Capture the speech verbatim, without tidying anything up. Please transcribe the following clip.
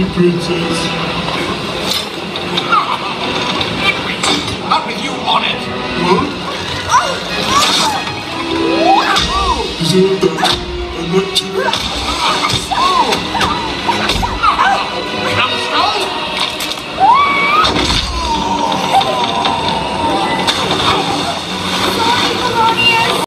princess. Not with you on it. Huh? Is it that I'm not too